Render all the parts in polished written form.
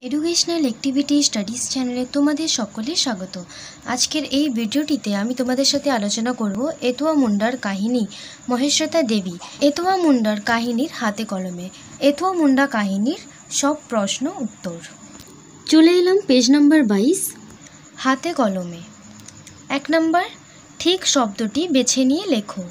Educational activity studies চ্যানেলে তোমাদের সকলের স্বাগত। আজকের এই ভিডিওটিতে আমি তোমাদের সাথে আলোচনা করব এতুয়া মুন্ডার কাহিনী মহেশ্বেতা দেবী। এতুয়া মুন্ডার কাহিনীর হাতে কলমে। এতুয়া মুন্ডা কাহিনীর সব প্রশ্ন উত্তর। চলে এলাম পেজ নাম্বার 22, হাতে কলমে। 1 নম্বর, ঠিক শব্দটি বেছে নিয়ে লেখো।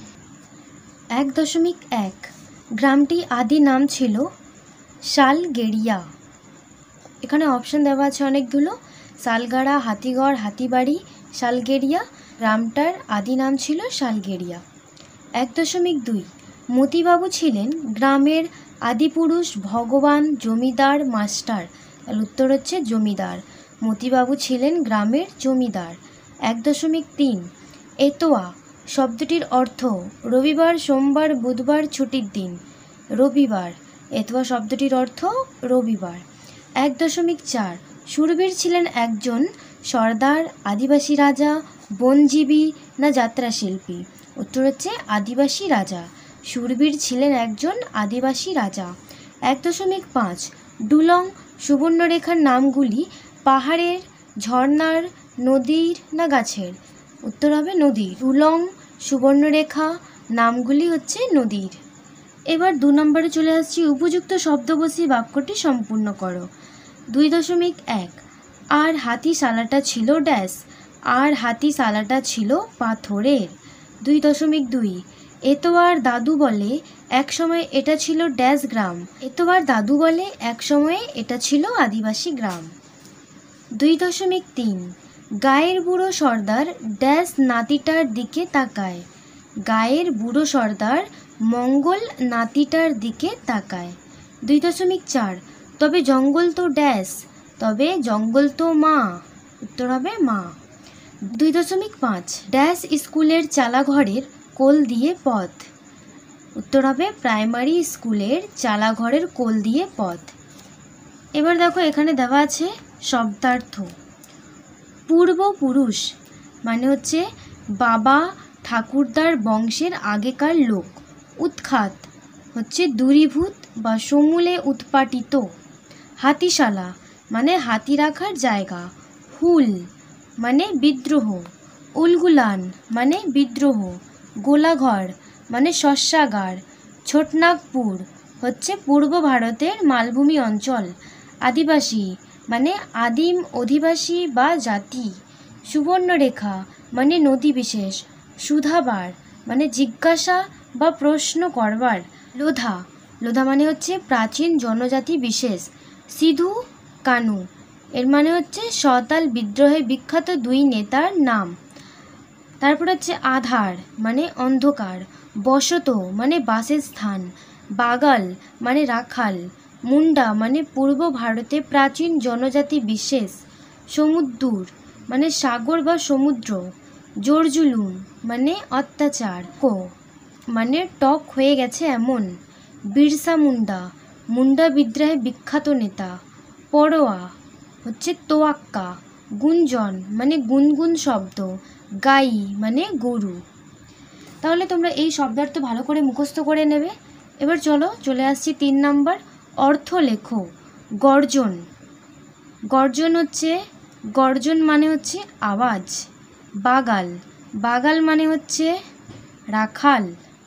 1.1 গ্রামটি আদি নাম ছিল শালগেড়িয়া। এখানে অপশন দেওয়া আছে অনেকগুলো, শালগাড়া, হাতিগড়, হাতিবাড়ি, শালগেড়িয়া। গ্রামটার আদি নাম ছিল শালগেড়িয়া। 1.2 মতিবাবু ছিলেন গ্রামের আদিপুরুষ, ভগবান, জমিদার, মাস্টার। তাহলে উত্তর হচ্ছে জমিদার। মতিবাবু ছিলেন গ্রামের জমিদার। 1.3 এতোয়া শব্দটির অর্থ রবিবার, সোমবার, বুধবার, ছুটির দিন। রবিবার। এতোয়া শব্দটির অর্থ রবিবার। 1.4 শূরবীর ছিলেন একজন সর্দার, আদিবাসী রাজা, বনজীবী না যাত্রা শিল্পী। উত্তর হচ্ছে আদিবাসী রাজা। শূরবীর ছিলেন একজন আদিবাসী রাজা। 1.5 ডুলং সুবর্ণরেখার নামগুলি পাহাড়ের, ঝর্ণার, নদীর না গাছের। উত্তর হবে নদীর। ডুলং সুবর্ণরেখা নামগুলি হচ্ছে নদীর। এবার 2 নম্বরে চলে আসছি, উপযুক্ত শব্দ বসিয়ে বাক্যটি সম্পূর্ণ করো। 2.1 আর হাতিশালাটা ছিল ড্যাশ। আর হাতিশালাটা ছিল পাথরের। 2.2 এতোয়ার দাদু বলে এক সময় এটা ছিল ড্যাশ গ্রাম। এতোয়ার দাদু বলে এক সময়ে এটা ছিল আদিবাসী গ্রাম। 2.3 গায়ের বুড়ো সর্দার ড্যাশ নাতিটার দিকে তাকায়। গায়ের বুড়ো সর্দার মঙ্গল নাতিটার দিকে তাকায়। 2.4 তবে জঙ্গল তো ড্যাশ, তবে জঙ্গল তো মা। উত্তর হবে মা। 2.5 ড্যাশ স্কুলের চালাঘরের কোল দিয়ে পথ। উত্তর হবে প্রাইমারি স্কুলের চালাঘরের কোল দিয়ে পথ। এবার দেখো এখানে দেওয়া আছে শব্দার্থ। পূর্বপুরুষ মানে হচ্ছে বাবা ঠাকুরদার বংশের আগেকার লোক। উৎখাত হচ্ছে দূরীভূত বা সমূলে উৎপাটিত। হাতিশালা মানে হাতি রাখার জায়গা। হুল মানে বিদ্রোহ। উলগুলান মানে বিদ্রোহ। গোলাঘর মানে শস্যাগার। ছোটনাগপুর হচ্ছে পূর্ব ভারতের মালভূমি অঞ্চল। আদিবাসী মানে আদিম অধিবাসী বা জাতি। সুবর্ণরেখা মানে নদী বিশেষ। সুধাবার মানে জিজ্ঞাসা বা প্রশ্ন করবার। লোধা, লোধা মানে হচ্ছে প্রাচীন জনজাতি বিশেষ। সিধু কানু এর মানে হচ্ছে সতাল বিদ্রোহে বিখ্যাত 2 নেতার নাম। তারপর হচ্ছে আধার মানে অন্ধকার। বসত মানে বাসের স্থান। বাগাল মানে রাখাল। মুন্ডা মানে পূর্ব ভারতে প্রাচীন জনজাতি বিশেষ। সমুদ্র মানে সাগর বা সমুদ্র। জোরজুলুম মানে অত্যাচার। কো মানে টক হয়ে গেছে এমন। বিরসা মুন্ডা, মুন্ডা বিদ্রোহে বিখ্যাত নেতা। পরোয়া হচ্ছে তোয়াক্কা। গুঞ্জন মানে গুনগুন শব্দ। গাই মানে গরু। তাহলে তোমরা এই শব্দার্থ ভালো করে মুখস্থ করে নেবে। এবার চলে আসছি 3 নম্বর, অর্থ লেখো। গর্জন। গর্জন মানে হচ্ছে আওয়াজ। বাগাল, বাগাল মানে হচ্ছে রাখাল।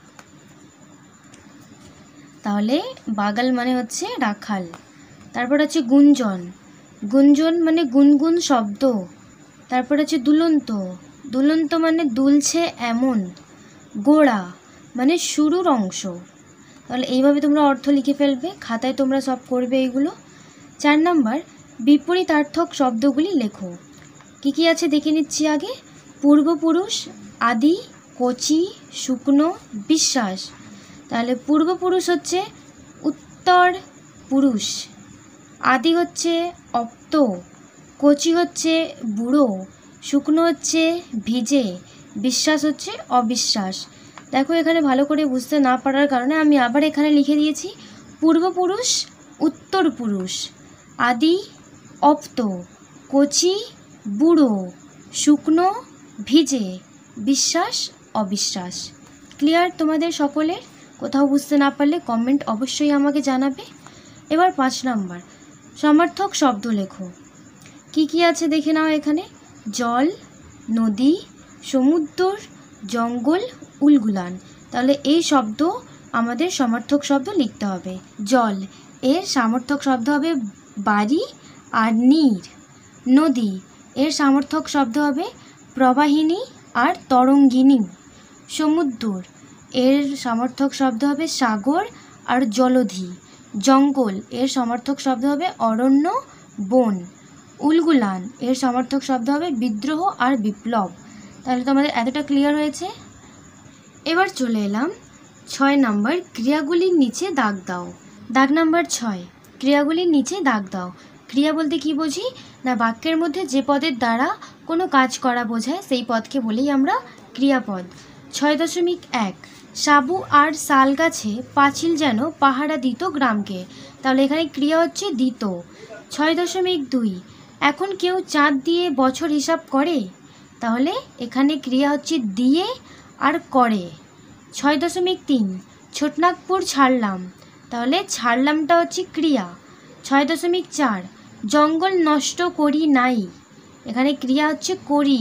তাহলে বাগাল মানে হচ্ছে রাখাল। তারপর আছে গুঞ্জন। গুঞ্জন মানে গুনগুন শব্দ। তারপর আছে দুলন্ত। দুলন্ত মানে দুলছে এমন। গোড়া মানে শুরুর অংশ। তাহলে এইভাবে তোমরা অর্থ লিখে ফেলবে, খাতায় তোমরা সব করবে এইগুলো। 4 নম্বর, বিপরীতার্থক শব্দগুলি লেখো। কি আছে দেখে নিচ্ছি আগে। পূর্বপুরুষ, আদি, কচি, শুকনো, বিশ্বাস। তাহলে পূর্বপুরুষ হচ্ছে উত্তর পুরুষ। আদি হচ্ছে অপ্ত। কচি হচ্ছে বুড়ো। শুকনো হচ্ছে ভিজে। বিশ্বাস হচ্ছে অবিশ্বাস। দেখো এখানে ভালো করে বুঝতে না পারার কারণে আমি আবার এখানে লিখে দিয়েছি পূর্বপুরুষ উত্তর পুরুষ। আদি অপ্ত, কচি বুড়ো, শুকনো ভিজে, বিশ্বাস অবিশ্বাস। ক্লিয়ার তোমাদের সকলের? কোথাও বুঝতে না পারলে কমেন্ট অবশ্যই আমাকে জানাবে। এবার 5 নম্বর, সমার্থক শব্দ লেখো। কি কি আছে দেখে নাও এখানে। জল, নদী, সমুদ্র, জঙ্গল, উলগুলান। তাহলে এই শব্দ আমাদের সমার্থক শব্দ লিখতে হবে। জল, এর সমার্থক শব্দ হবে বাড়ি আর নীর। নদী, এর সমার্থক শব্দ হবে প্রবাহিনী আর তরঙ্গিনী। সমুদ্র, এর সমার্থক শব্দ হবে সাগর আর জলধি। জঙ্গল, এর সমার্থক শব্দ হবে অরণ্য, বন। উলগুলান, এর সমার্থক শব্দ হবে বিদ্রোহ আর বিপ্লব। তাহলে তোমাদের এতটা ক্লিয়ার হয়েছে। এবার চলে এলাম 6 নম্বর, ক্রিয়াগুলির নিচে দাগ দাও। দাগ নাম্বার 6, ক্রিয়াগুলির নিচে দাগ দাও। ক্রিয়া বলতে কি বুঝি না, বাক্যের মধ্যে যে পদের দ্বারা কোনো কাজ করা বোঝায় সেই পদকে বলেই আমরা ক্রিয়াপদ। 6.1, সাবু আর শাল গাছে পাঁচিল যেন পাহারা দিত গ্রামকে। তাহলে এখানে ক্রিয়া হচ্ছে দিত। 6.2, এখন কেউ চাঁদ দিয়ে বছর হিসাব করে। তাহলে এখানে ক্রিয়া হচ্ছে দিয়ে আর করে। 6.3, ছোটনাগপুর ছাড়লাম। তাহলে ছাড়লামটা হচ্ছে ক্রিয়া। 6.4, জঙ্গল নষ্ট করি নাই। এখানে ক্রিয়া হচ্ছে করি।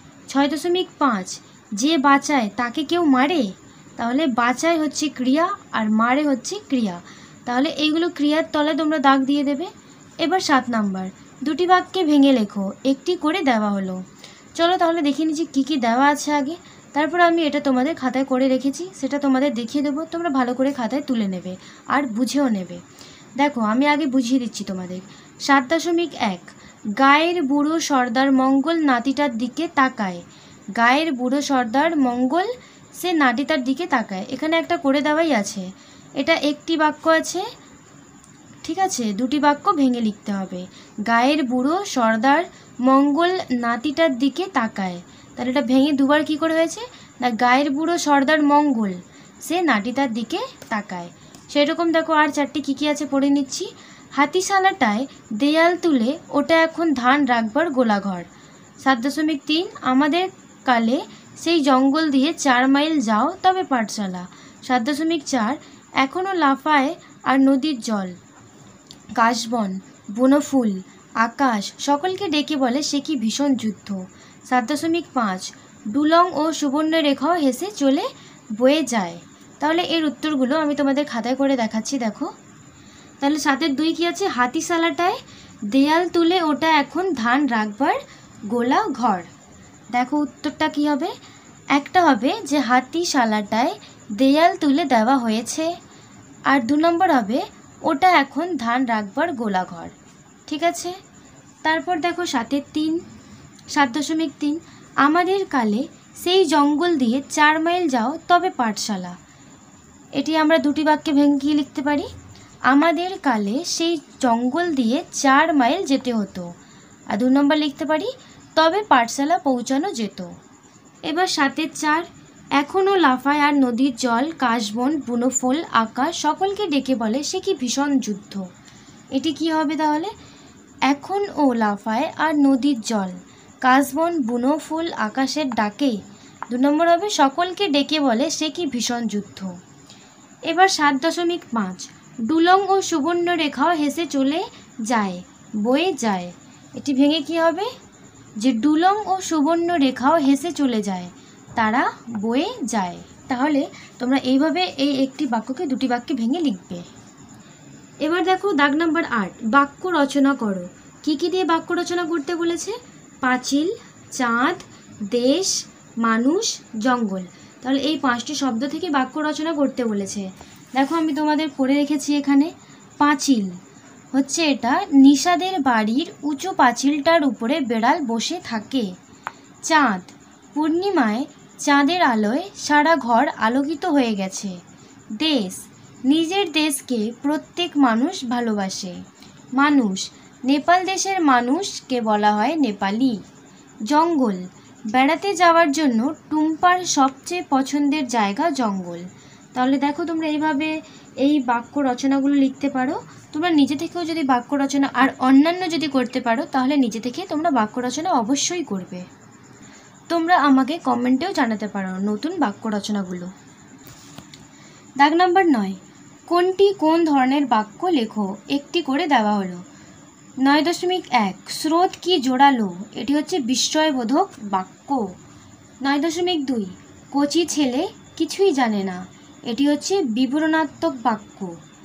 6.5, যে বাঁচায় তাকে কেউ মারে। তাহলে বাঁচায় হচ্ছে ক্রিয়া আর মারে হচ্ছে ক্রিয়া। তাহলে এইগুলো ক্রিয়ার তলে তোমরা দাগ দিয়ে দেবে। এবার 7 নম্বর, দুটি বাক্যে ভেঙে লেখো, একটি করে দেওয়া হলো। চলো তাহলে দেখে নিচ্ছি কী কী দেওয়া আছে আগে, তারপর আমি এটা তোমাদের খাতায় করে রেখেছি সেটা তোমাদের দেখিয়ে দেবো। তোমরা ভালো করে খাতায় তুলে নেবে আর বুঝেও নেবে। দেখো আমি আগে বুঝিয়ে দিচ্ছি তোমাদের। 7.1, গায়ের বুড়ো সর্দার মঙ্গল নাতিটার দিকে তাকায়। গায়ের বুড়ো সর্দার মঙ্গল সে নাতিটার দিকে তাকায়। এখানে একটা করে দেওয়াই আছে। এটা একটি বাক্য আছে, ঠিক আছে, দুটি বাক্য ভেঙে লিখতে হবে। গায়ের বুড়ো সর্দার মঙ্গল নাতিটার দিকে তাকায়। তাহলে এটা ভেঙে দুবার কি করে হয়েছে না, গায়ের বুড়ো সর্দার মঙ্গল সে নাতিটার দিকে তাকায়। সেরকম দেখো আর 4টি কী কী আছে পড়ে নিচ্ছি। হাতিশালাটায় দেয়াল তুলে ওটা এখন ধান রাখবার গোলাঘর। 7.3, আমাদের কালে সেই জঙ্গল দিয়ে 4 মাইল যাও তবে পাঠশালা। 7.4, এখনও লাফায় আর নদীর জল, কাশবন, বনফুল, আকাশ সকলকে ডেকে বলে সে কি ভীষণ যুদ্ধ। 7.5, ডুলং ও সুবর্ণরেখাও হেসে চলে বয়ে যায়। তাহলে এর উত্তরগুলো আমি তোমাদের খাতায় করে দেখাচ্ছি, দেখো। তাহলে 7.2 কি আছে, হাতিশালাটায় দেয়াল তুলে ওটা এখন ধান রাখবার গোলা ঘর। দেখো উত্তরটা কি হবে, একটা হবে যে হাতিশালাটায় দেয়াল তুলে দেওয়া হয়েছে, আর 2 নম্বর হবে ওটা এখন ধান রাখবার গোলাঘর। ঠিক আছে। তারপর দেখো 7.3, আমাদের কালে সেই জঙ্গল দিয়ে 4 মাইল যাও তবে পাঠশালা। এটি আমরা দুটি বাক্যে ভেঙে লিখতে পারি। আমাদের কালে সেই জঙ্গল দিয়ে 4 মাইল যেতে হতো। আর 2 নম্বর লিখতে পারি তবে পাঠশালা পৌঁছানো যেত। এবার 7.4, এখনও লাফায় আর নদীর জল, কাশবন, বুনোফুল, আকাশ সকলকে ডেকে বলে সে কি ভীষণ যুদ্ধ। এটি কি হবে তাহলে, এখন ও লাফায় আর নদীর জল, কাশবন, বুনোফুল আকাশের ডাকে। 2 নম্বর হবে সকলকে ডেকে বলে সে কি ভীষণ যুদ্ধ। এবার 7.5, ডুলং ও সুবর্ণরেখাও হেসে চলে যায় বয়ে যায়। এটি ভেঙে কি হবে যে ডুলং ও সুবর্ণরেখাও হেসে চলে যায়, তারা বয়ে যায়। তাহলে তোমরা এইভাবে এই একটি বাক্যকে দুটি বাক্যে ভেঙে লিখবে। এবার দেখো দাগ নাম্বার 8, বাক্য রচনা করো। কি কি দিয়ে বাক্য রচনা করতে বলেছে, পাঁচিল, চাঁদ, দেশ, মানুষ, জঙ্গল। তাহলে এই 5টি শব্দ থেকে বাক্য রচনা করতে বলেছে। দেখো আমি তোমাদের পড়ে রেখেছি এখানে। পাঁচিল হচ্ছে এটা নিষাদের বাড়ির উঁচু পাঁচিলটার উপরে বেড়াল বসে থাকে। চাঁদ, পূর্ণিমায় চাঁদের আলোয় সারা ঘর আলোকিত হয়ে গেছে। দেশ, নিজের দেশকে প্রত্যেক মানুষ ভালোবাসে। মানুষ, নেপাল দেশের মানুষকে বলা হয় নেপালি। জঙ্গল, বেড়াতে যাওয়ার জন্য টুম্পার সবচেয়ে পছন্দের জায়গা জঙ্গল। তাহলে দেখো তোমরা এইভাবে এই বাক্য রচনাগুলো লিখতে পারো। তোমরা নিজে থেকেও যদি বাক্য রচনা আর অন্যান্য যদি করতে পারো তাহলে নিজে থেকে তোমরা বাক্য রচনা অবশ্যই করবে। তোমরা আমাকে কমেন্টেও জানাতে পারো নতুন বাক্য রচনাগুলো। দাগ নাম্বার 9, কোনটি কোন ধরনের বাক্য লেখো, একটি করে দেওয়া হলো। 9.1 স্রোত কি জোরালো, এটি হচ্ছে বিস্ময়বোধক বাক্য। 9.2 কচি ছেলে কিছুই জানে না, এটি হচ্ছে বিবরণাত্মক বাক্য।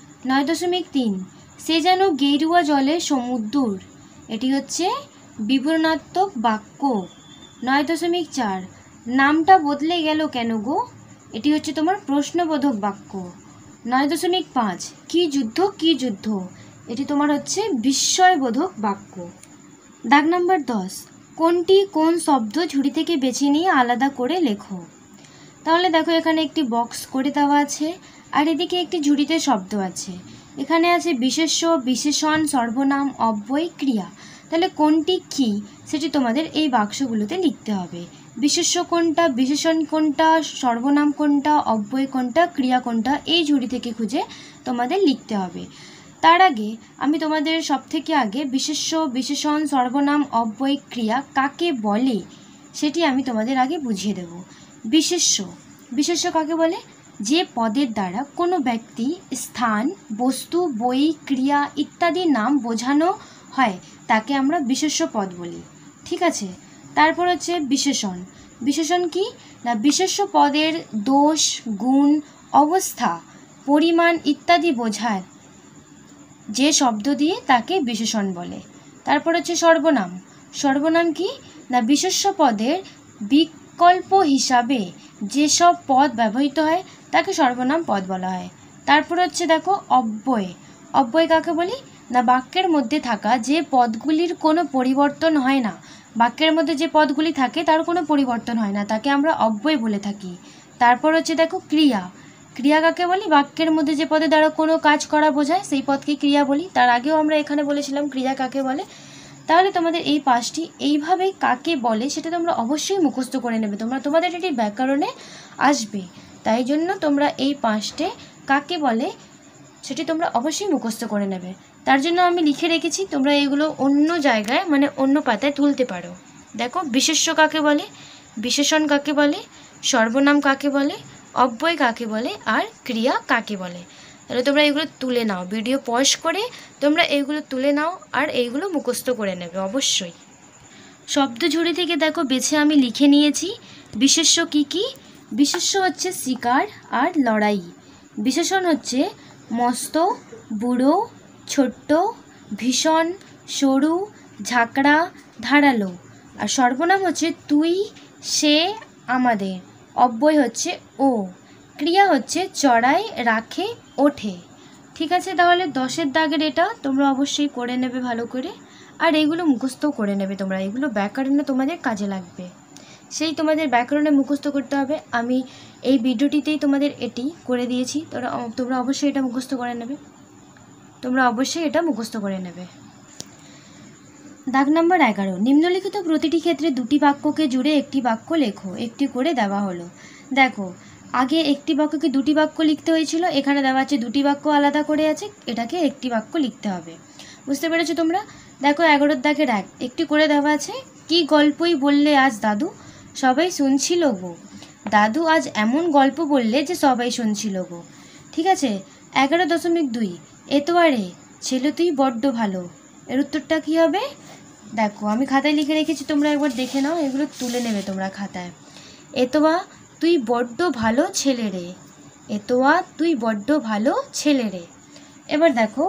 9.3 সে যেন গেরুয়া জলে সমুদ্র, এটি হচ্ছে বিবরণাত্মক বাক্য। 9.4 নামটা বদলে গেল কেন গো, এটি হচ্ছে তোমার প্রশ্নবোধক বাক্য। 9.5 কি যুদ্ধ কি যুদ্ধ, এটি তোমার হচ্ছে বিস্ময়বোধক বাক্য। দাগ নাম্বার 10 কোনটি কোন শব্দ ঝুড়ি থেকে বেছে নিয়ে আলাদা করে লেখো। তাহলে দেখো এখানে একটি বক্স করে দেওয়া আছে আর এদিকে একটি ঝুড়িতে শব্দ আছে। এখানে আছে বিশেষ্য, বিশেষণ, সর্বনাম, অব্যয়, ক্রিয়া। তাহলে কোনটি কি সেটি তোমাদের এই বাক্সগুলোতে লিখতে হবে। বিশেষ্য কোনটা, বিশেষণ কোনটা, সর্বনাম কোনটা, অব্যয় কোনটা, ক্রিয়া কোনটা, এই ঝুড়ি থেকে খুঁজে তোমাদের লিখতে হবে। তার আগে আমি তোমাদের সবথেকে আগে বিশেষ্য, বিশেষণ, সর্বনাম, অব্যয়, ক্রিয়া কাকে বলে সেটি আমি তোমাদের আগে বুঝিয়ে দেব। বিশেষ্য, বিশেষ্য কাকে বলে? যে পদের দ্বারা কোনো ব্যক্তি, স্থান, বস্তু, বই, ক্রিয়া ইত্যাদি নাম বোঝানো হয় তাকে আমরা বিশেষ্য পদ বলি। ঠিক আছে, তারপর হচ্ছে বিশেষণ। বিশেষণ কি না, বিশেষ্য পদের দোষ, গুণ, অবস্থা, পরিমাণ ইত্যাদি বোঝায় যে শব্দ দিয়ে তাকে বিশেষণ বলে। তারপর হচ্ছে সর্বনাম। সর্বনাম কি না, বিশেষ্য পদের বিকল্প হিসাবে যেসব পদ ব্যবহৃত হয় তাকে সর্বনাম পদ বলা হয়। তারপর হচ্ছে দেখো অব্যয়। অব্যয় কাকে বলি না, বাক্যের মধ্যে থাকা যে পদগুলির কোনো পরিবর্তন হয় না, বাক্যের মধ্যে যে পদগুলি থাকে তার কোনো পরিবর্তন হয় না, তাকে আমরা অব্যয় বলে থাকি। তারপর হচ্ছে দেখো ক্রিয়া। ক্রিয়া কাকে বলি? বাক্যের মধ্যে যে পদের দ্বারা কোনো কাজ করা বোঝায় সেই পদকে ক্রিয়া বলি। তার আগেও আমরা এখানে বলেছিলাম ক্রিয়া কাকে বলে। তাহলে তোমাদের এই পাঁচটি এইভাবে কাকে বলে সেটা তোমরা অবশ্যই মুখস্থ করে নেবে। তোমাদের এটি ব্যাকরণে আসবে, তাই জন্য তোমরা এই পাঁচটে কাকে বলে সেটি তোমরা অবশ্যই মুখস্থ করে নেবে। তার জন্য আমি লিখে রেখেছি, তোমরা এগুলো অন্য জায়গায় মানে অন্য পাতায় তুলতে পারো। দেখো বিশেষ্য কাকে বলে, বিশেষণ কাকে বলে, সর্বনাম কাকে বলে, অব্যয় কাকে বলে, আর ক্রিয়া কাকে বলে। তাহলে তোমরা এগুলো তুলে নাও, ভিডিও পজ করে তোমরা এইগুলো তুলে নাও আর এইগুলো মুখস্থ করে নেবে অবশ্যই। শব্দ ঝুড়ি থেকে দেখো বেছে আমি লিখে নিয়েছি বিশেষ্য কি কি। বিশেষ্য হচ্ছে শিকার আর লড়াই। বিশেষণ হচ্ছে মস্ত, বুড়ো, ছোট্ট, ভীষণ, সরু, ঝাঁকড়া, ধারালো। আর সর্বনাম হচ্ছে তুই, সে, আমাদের। অব্যয় হচ্ছে ও। ক্রিয়া হচ্ছে চড়াই, রাখে, ওঠে। ঠিক আছে, তাহলে 10-এর দাগের এটা তোমরা অবশ্যই করে নেবে ভালো করে, আর এইগুলো মুখস্থ করে নেবে তোমরা। এগুলো ব্যাকরণে তোমাদের কাজে লাগবে, সেই তোমাদের ব্যাকরণে মুখস্থ করতে হবে। আমি এই ভিডিওটিতেই তোমাদের এটি করে দিয়েছি, তোমরা অবশ্যই এটা মুখস্থ করে নেবে, তোমরা অবশ্যই এটা মুখস্থ করে নেবে। দাগ নম্বর 11 নিম্নলিখিত প্রতিটি ক্ষেত্রে দুটি বাক্যকে জুড়ে একটি বাক্য লেখো। একটি করে দেওয়া হলো। দেখো আগে একটি বাক্যকে দুটি বাক্য লিখতে হয়েছিল, এখানে দেওয়া আছে দুটি বাক্য আলাদা করে আছে, এটাকে একটি বাক্য লিখতে হবে। বুঝতে পেরেছো তোমরা? দেখো 11-এর দাগের 1 একটি করে দেওয়া আছে, কি গল্পই বললে আজ দাদু, সবাই শুনছিল গো। দাদু আজ এমন গল্প বললে যে সবাই শুনছিল গো। ঠিক আছে, 11.2 এতোয়ারে ছেলে তুই বড্ড ভালো, এর উত্তরটা কী হবে? দেখো আমি খাতায় লিখে রেখেছি, তোমরা একবার দেখে নাও, এগুলো তুলে নেবে তোমরা খাতায়। এতোয়া তুই বড্ড ভালো ছেলে রে, এতোয়া তুই বড্ড ভালো ছেলে রে। এবার দেখো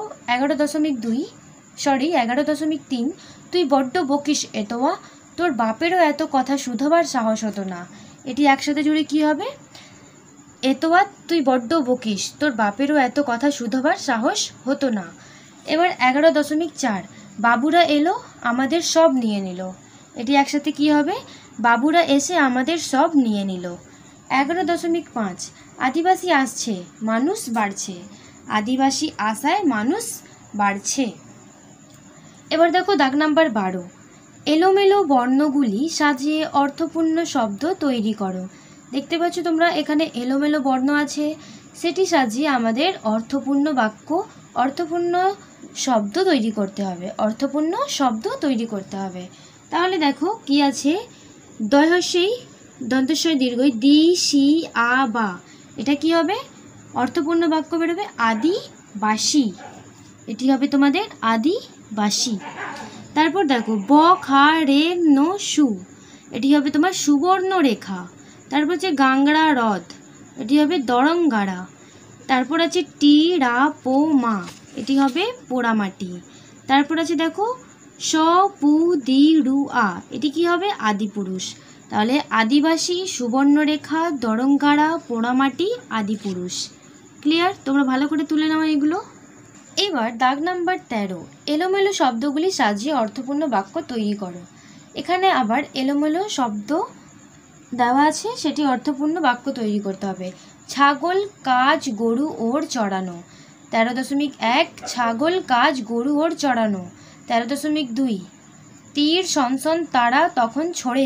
11.3 তুই বড্ড বকিস এতোয়া, তোর বাপেরও এত কথা শুধোবার সাহস হতো না। এটি একসাথে জুড়ে কি হবে? এতোয়া তুই বড্ড বকিস, তোর বাপেরও এত কথা শুধোবার সাহস হতো না। এবার 11.4 বাবুরা এলো আমাদের সব নিয়ে নিল। এটি একসাথে কি হবে? বাবুরা এসে আমাদের সব নিয়ে নিল। 11.5 আদিবাসী আসছে মানুষ বাড়ছে, আদিবাসী আসায় মানুষ বাড়ছে। এবার দেখো দাগ নাম্বার 12 এলোমেলো বর্ণগুলি সাজিয়ে অর্থপূর্ণ শব্দ তৈরি করো। দেখতে পাচ্ছ তোমরা এখানে এলোমেলো বর্ণ আছে, সেটি সাজিয়ে আমাদের অর্থপূর্ণ বাক্য, অর্থপূর্ণ শব্দ তৈরি করতে হবে, অর্থপূর্ণ শব্দ তৈরি করতে হবে। তাহলে দেখো কি আছে, দয়হস্যই দন্তস্বই দীর্ঘই দি সি আ বা, এটা কি হবে? অর্থপূর্ণ বাক্য বেরোবে, আদিবাসী। এটি হবে তোমাদের আদিবাসী। তারপর দেখো ব খা রে ন সু, এটি হবে তোমার সুবর্ণরেখা। তারপর হচ্ছে গাংড়া হ্রদ, এটি হবে দরঙ্গাড়া। তারপর আছে টি রা পো মা, এটি হবে পোড়ামাটি। তারপর আছে দেখো স পু দি রু আ, এটি কি হবে আদিপুরুষ। তাহলে আদিবাসী, সুবর্ণরেখা, দরঙ্গাড়া, পোড়ামাটি, আদিপুরুষ। ক্লিয়ার? তোমরা ভালো করে তুলে নাও এগুলো। এবার দাগ নাম্বার 13, এলোমেলো শব্দগুলি সাজিয়ে অর্থপূর্ণ বাক্য তৈরি করো। এখানে আবার এলোমেলো শব্দ দেওয়া আছে, সেটি অর্থপূর্ণ বাক্য তৈরি করতে হবে। ছাগল কাজ গরু ওর চড়ানো। 13.1 ছাগল কাজ গরু ওর চড়ানো। 13.2 তীর সনসন তারা তখন ছোড়ে।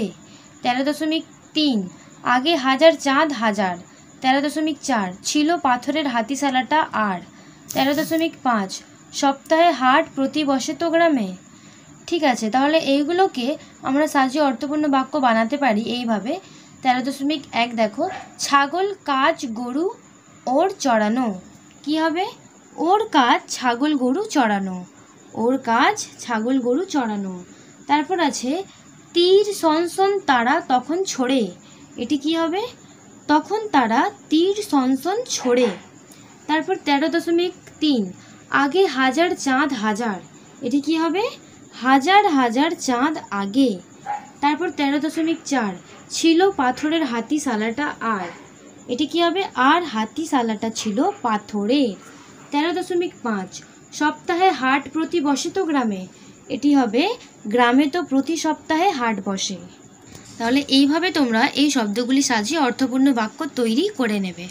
13.3 আগে হাজার চাঁদ হাজার। 13.4 ছিল পাথরের হাতিশালাটা আর। 13.5 সপ্তাহে হাট প্রতি বসে তো গ্রামে। ঠিক আছে, তাহলে এইগুলোকে আমরা সাজিয়ে অর্থপূর্ণ বাক্য বানাতে পারি এইভাবে। 13.1 দেখো ছাগল কাজ গরু ওর চড়ানো, কি হবে? ওর কাজ ছাগল গরু চড়ানো, ওর কাজ ছাগল গরু চড়ানো। তারপর আছে তীর সনসন তারা তখন ছোড়ে, এটি কি হবে? তখন তারা তীর সনসন ছোড়ে। তারপর 13.3 আগে হাজার চাঁদ হাজার, এটি কি হবে? হাজার হাজার চাঁদ আগে। তারপর 13.4 ছিল পাথরের হাতিশালাটা আর, এটি কি হবে? আর হাতিশালাটা ছিল পাথরের। 13.5 সপ্তাহে হাট প্রতি বসে তো গ্রামে, এটি হবে গ্রামে তো প্রতি সপ্তাহে হাট বসে। তাহলে এইভাবে তোমরা এই শব্দগুলি সাজিয়ে অর্থপূর্ণ বাক্য তৈরি করে নেবে।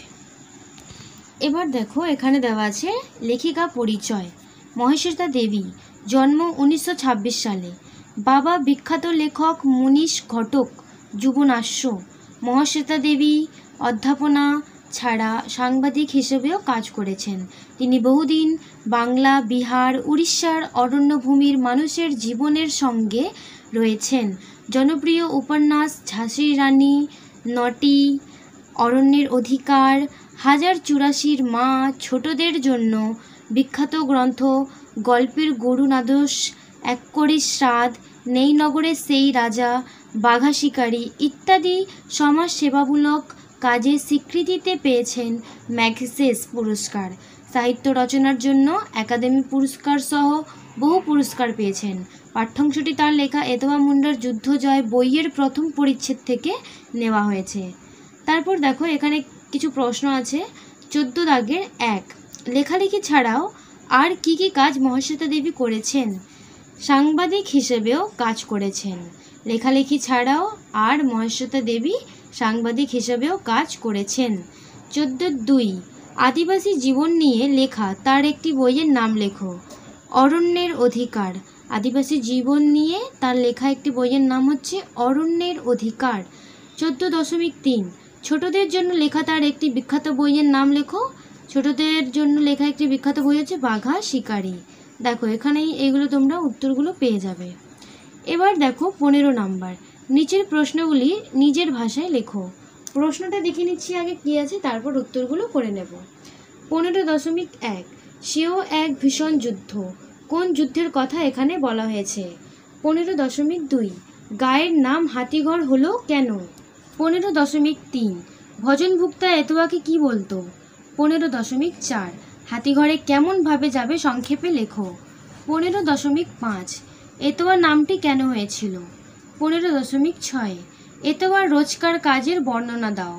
এবার দেখো এখানে দেওয়া আছে লেখিকা পরিচয়। মহেশ্বিতা দেবী, জন্ম 1926 সালে। বাবা বিখ্যাত লেখক মনীষ ঘটক, যুবনাস্য। মহেশ্বিতা দেবী অধ্যাপনা ছাড়া সাংবাদিক হিসেবেও কাজ করেছেন। তিনি বহুদিন বাংলা, বিহার, উড়িষ্যার অরণ্যভূমির মানুষের জীবনের সঙ্গে রয়েছেন। জনপ্রিয় উপন্যাস ঝাঁসির রানী, নটি, অরণ্যের অধিকার, 1084 মা, ছোটদের জন্য বিখ্যাত গ্রন্থ, গল্পের গরুনাদোষ, এক কড়ির স্বাদ, নেই নগরে সেই রাজা, বাঘা শিকারী ইত্যাদি সমাজসেবামূলক কাজে স্বীকৃতিতে পেয়েছেন ম্যাগসেস পুরস্কার। সাহিত্য রচনার জন্য একাডেমি পুরস্কার সহ বহু পুরস্কার পেয়েছেন। পাঠ্যাংশটি তার লেখা এতবা মুন্ডার যুদ্ধ জয় বইয়ের প্রথম পরিচ্ছেদ থেকে নেওয়া হয়েছে। তারপর দেখো এখানে কিছু প্রশ্ন আছে। 14 দাগের 1 লেখালেখি ছাড়াও আর কি কি কাজ মহেশ্বিতা দেবী করেছেন? সাংবাদিক হিসেবেও কাজ করেছেন। লেখালেখি ছাড়াও আর মহেশ্বিতা দেবী সাংবাদিক হিসেবেও কাজ করেছেন। 14.2 আদিবাসী জীবন নিয়ে লেখা তার একটি বইয়ের নাম লেখো। অরণ্যের অধিকার। আদিবাসী জীবন নিয়ে তার লেখা একটি বইয়ের নাম হচ্ছে অরণ্যের অধিকার। 14.3 ছোটদের জন্য লেখা তার একটি বিখ্যাত বইয়ের নাম লেখো। ছোটদের জন্য লেখা একটি বিখ্যাত বই হচ্ছে বাঘা শিকারী। দেখো এখানেই এগুলো তোমরা উত্তরগুলো পেয়ে যাবে। এবার দেখো 15 নাম্বার, নিচের প্রশ্নগুলি নিজের ভাষায় লেখো। প্রশ্নটা দেখে নিচ্ছি আগে কি আছে, তারপর উত্তরগুলো করে নেব। 15.1 সেও এক ভীষণ যুদ্ধ, কোন যুদ্ধের কথা এখানে বলা হয়েছে? 15.2 গায়ের নাম হাতিঘর হলো কেন? 15.3 ভজনভুক্তা এতোয়াকে কি বলতো? 15.4 হাতিঘরে কেমনভাবে যাবে সংক্ষেপে লেখো। 15.5 এতোয়া নামটি কেন হয়েছিল? 15.6 এতোয়ার রোজকার কাজের বর্ণনা দাও।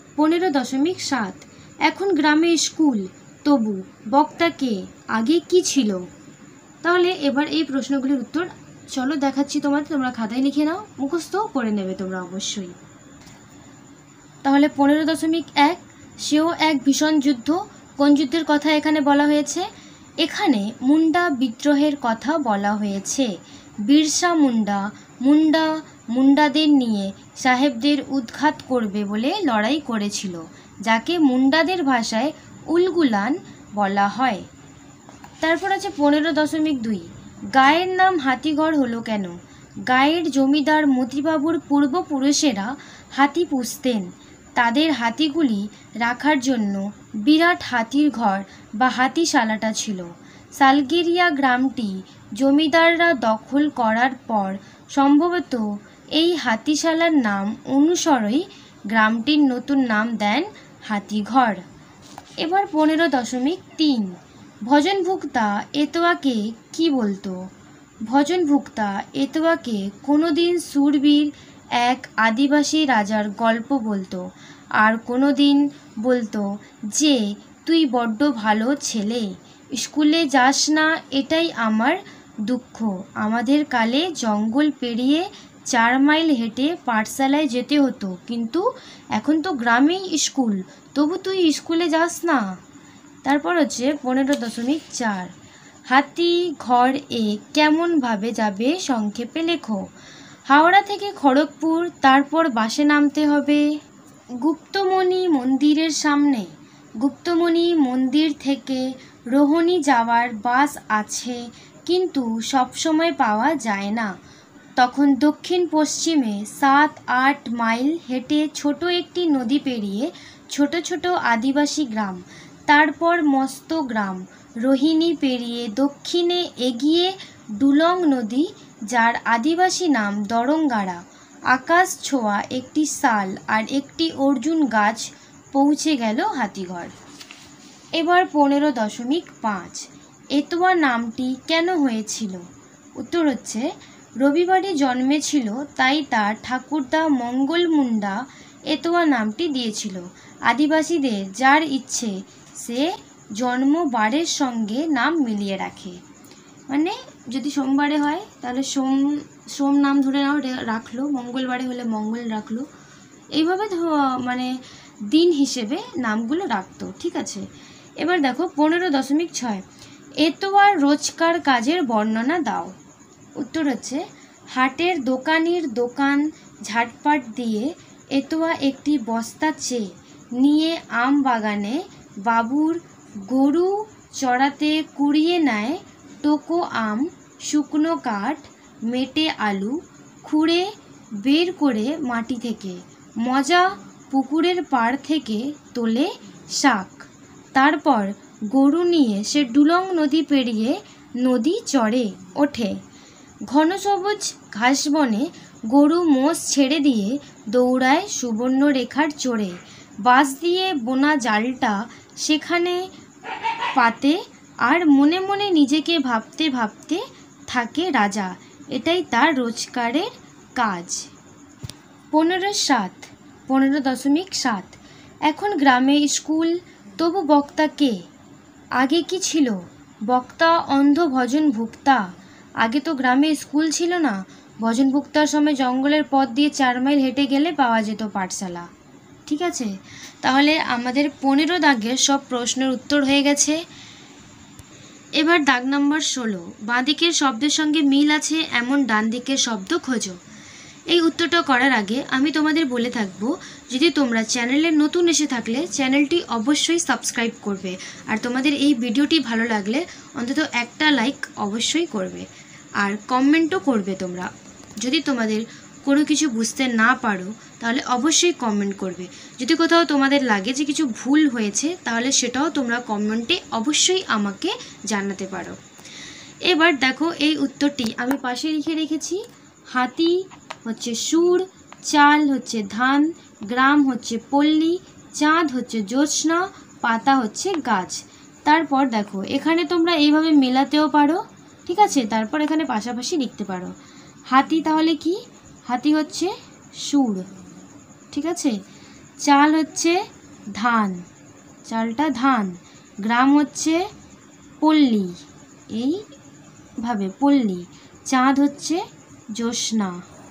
15.7 এখন গ্রামে স্কুল, তবু বক্তা কে, আগে কি ছিল? তাহলে এবার এই প্রশ্নগুলির উত্তর চলো দেখাচ্ছি তোমাদের, তোমরা খাতায় লিখে নাও, মুখস্থ করে নেবে তোমরা অবশ্যই। তাহলে 15.1 সেও এক ভীষণ যুদ্ধ, কোন যুদ্ধের কথা এখানে বলা হয়েছে? এখানে মুন্ডা বিদ্রোহের কথা বলা হয়েছে। বিরসা মুন্ডা মুন্ডাদের নিয়ে সাহেবদের উৎখাত করবে বলে লড়াই করেছিল, যাকে মুন্ডাদের ভাষায় উলগুলান বলা হয়। তারপর আছে 15.2 গায়ের নাম হাতিঘর হলো কেন? গায়ের জমিদার মতিবাবুর পূর্বপুরুষেরা হাতি পুষতেন। তাদের হাতিগুলি রাখার জন্য বিরাট হাতির ঘর বা হাতিশালাটা ছিল। সালগেরিয়া গ্রামটি জমিদাররা দখল করার পর সম্ভবত এই হাতিশালার নাম অনুসরেই গ্রামটির নতুন নাম দেন হাতিঘর। এবার 15.3 ভজনভুক্তা এতোয়াকে কি বলতো? ভজনভুক্তা এতোয়াকে কোনোদিন সুরবীর এক আদিবাসী রাজার গল্প বলতো, আর কোনোদিন বলতো যে তুই বড্ড ভালো ছেলে, স্কুলে যাস না, এটাই আমার দুঃখ। আমাদের কালে জঙ্গল পেরিয়ে 4 মাইল হেঁটে পাঠশালায় যেতে হতো, কিন্তু এখন তো গ্রামেই স্কুল, তবু তুই স্কুলে যাস না। তারপর হচ্ছে 15.4 হাতিঘর এ কেমনভাবে যাবে সংক্ষেপে লেখো। হাওড়া থেকে খড়গপুর, তারপর বাসে নামতে হবে গুপ্তমণি মন্দিরের সামনে। গুপ্তমণি মন্দির থেকে রোহিণী যাওয়ার বাস আছে, কিন্তু সবসময় পাওয়া যায় না। তখন দক্ষিণ পশ্চিমে 7-8 মাইল হেঁটে ছোট একটি নদী পেরিয়ে ছোট ছোট আদিবাসী গ্রাম, তারপর মস্ত গ্রাম। রোহিণী পেরিয়ে দক্ষিণে এগিয়ে ডুলং নদী, যার আদিবাসী নাম দরঙ্গাড়া। আকাশ ছোঁয়া একটি শাল আর একটি অর্জুন গাছ, পৌঁছে গেল হাতিঘর। এবার 15.5 এতোয়া নামটি কেন হয়েছিল? উত্তর হচ্ছে রবিবারে জন্মেছিল, তাই তার ঠাকুরদা মঙ্গল মুন্ডা এতোয়া নামটি দিয়েছিল। আদিবাসীদের যার ইচ্ছে সে জন্মবারের সঙ্গে নাম মিলিয়ে রাখে, মানে যদি সোমবারে হয় তাহলে সোম নাম ধরে নাও রাখলো, মঙ্গলবারে হলে মঙ্গল রাখলো, এইভাবে মানে দিন হিসেবে নামগুলো রাখতো। ঠিক আছে, এবার দেখো 15.6 এতোয়ার রোজকার কাজের বর্ণনা দাও। উত্তর হচ্ছে হাটের দোকানির দোকান ঝাটপাট দিয়ে এতোয়া একটি বস্তা চেয়ে নিয়ে আম বাগানে বাবুর গরু চড়াতে কুড়িয়ে নেয় টোকো আম, শুকনো কাঠ, মেটে আলু খুঁড়ে বের করে মাটি থেকে, মজা পুকুরের পাড় থেকে তোলে শাক। তারপর গরু নিয়ে সে ডুলং নদী পেরিয়ে নদী চড়ে ওঠে। ঘন সবুজ ঘাসবনে গরু মোষ ছেড়ে দিয়ে দৌড়ায় সুবর্ণরেখার চড়ে। বাঁশ দিয়ে বোনা জালটা সেখানে পাতে, আর মনে মনে নিজেকে ভাবতে ভাবতে থাকে রাজা। এটাই তার রোজকারের কাজ। 15.7 এখন গ্রামে স্কুল, তবু বক্তা কে? আগে কি ছিল? বক্তা অন্ধ ভজনভুক্তা। আগে তো গ্রামে স্কুল ছিল না, ভজনভুক্তার সময় জঙ্গলের পথ দিয়ে 4 মাইল হেঁটে গেলে পাওয়া যেত পাঠশালা। ঠিক আছে, তাহলে আমাদের 15 দাগের সব প্রশ্নের উত্তর হয়ে গেছে। এবার দাগ নম্বর 16 বাঁদিকের শব্দের সঙ্গে মিল আছে এমন ডান দিকের শব্দ খোঁজো। এই উত্তরটা করার আগে আমি তোমাদের বলে থাকবো, যদি তোমরা চ্যানেলে নতুন এসে থাকলে চ্যানেলটি অবশ্যই সাবস্ক্রাইব করবে, আর তোমাদের এই ভিডিওটি ভালো লাগলে অন্তত একটা লাইক অবশ্যই করবে, আর কমেন্টও করবে। তোমরা যদি তোমাদের কোনো কিছু বুঝতে না পারো তাহলে অবশ্যই কমেন্ট করবে। যদি কোথাও তোমাদের লাগে যে কিছু ভুল হয়েছে তাহলে সেটাও তোমরা কমেন্টে অবশ্যই আমাকে জানাতে পারো। এবার দেখো এই উত্তরটি আমি পাশে লিখে রেখেছি। হাতি হচ্ছে সুর, চাল হচ্ছে ধান, গ্রাম হচ্ছে পল্লী, চাঁদ হচ্ছে জ্যোৎস্না, পাতা হচ্ছে গাছ। তারপর দেখো এখানে তোমরা এইভাবে মেলাতেও পারো, ঠিক আছে। তারপর এখানে পাশাপাশি লিখতে পারো। হাতি তাহলে কি? হাতি হচ্ছে সুর, ঠিক আছে। চাল হচ্ছে ধান, চালটা ধান। গ্রাম হচ্ছে পল্লী, এইভাবে পল্লী। চাঁদ হচ্ছে জ্যোৎস্না,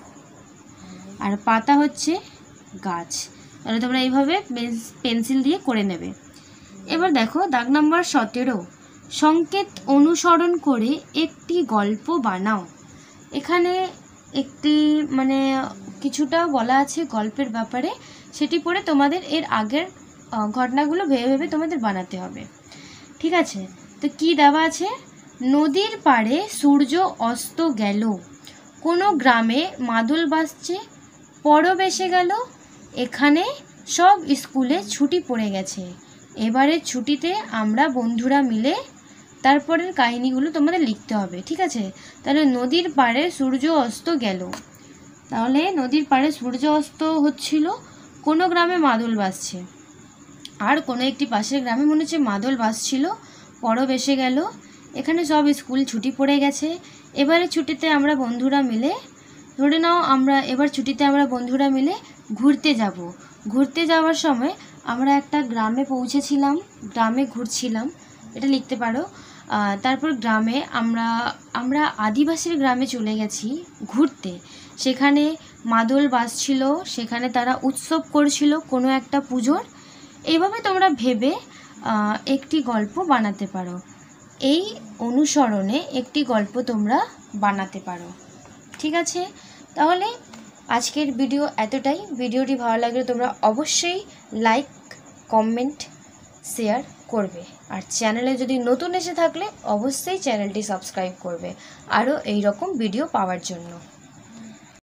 আর পাতা হচ্ছে গাছ। তাহলে তোমরা এইভাবে পেন্সিল দিয়ে করে নেবে। এবার দেখো দাগ নম্বর 17 সংকেত অনুসরণ করে একটি গল্প বানাও। এখানে একটি মানে কিছুটা বলা আছে গল্পের ব্যাপারে, সেটি পড়ে তোমাদের এর আগের ঘটনাগুলো ভেবে ভেবে তোমাদের বানাতে হবে, ঠিক আছে। তো কি দেওয়া আছে? নদীর পাড়ে সূর্য অস্ত গেল, কোনো গ্রামে মাদল বাজছে, পরব এসে গেল, এখানে সব স্কুলে ছুটি পড়ে গেছে। এবারে ছুটিতে আমরা বন্ধুরা মিলে তারপরের কাহিনীগুলো তোমাদের লিখতে হবে, ঠিক আছে? তাহলে নদীর পাড়ে সূর্য অস্ত গেল। তাহলে নদীর পাড়ে সূর্য অস্ত হচ্ছিল, কোনো গ্রামে মাদল বাজছে, আর কোনো একটি পাশের গ্রামে মনে হচ্ছে মাদল বাজছিল। পরব এসে গেল, এখানে সব স্কুল ছুটি পড়ে গেছে। এবারে ছুটিতে আমরা বন্ধুরা মিলে, ধরে নাও এবার ছুটিতে আমরা বন্ধুরা মিলে ঘুরতে যাব। ঘুরতে যাওয়ার সময় আমরা একটা গ্রামে পৌঁছেছিলাম, গ্রামে ঘুরছিলাম, এটা লিখতে পারো। তারপর গ্রামে আমরা আদিবাসীর গ্রামে চলে গেছি ঘুরতে। সেখানে মাদল বাজছিল, সেখানে তারা উৎসব করছিল কোনো একটা পুজোর। এইভাবে তোমরা ভেবে একটি গল্প বানাতে পারো। এই অনুসরণে একটি গল্প তোমরা বানাতে পারো, ঠিক আছে? তাহলে আজকের ভিডিও এতটাই। ভিডিওটি ভালো লাগলে তোমরা অবশ্যই লাইক, কমেন্ট, শেয়ার করবে। আর চ্যানেলে যদি নতুন এসে থাকলে অবশ্যই চ্যানেলটি সাবস্ক্রাইব করবে আরও এই রকম ভিডিও পাওয়ার জন্য।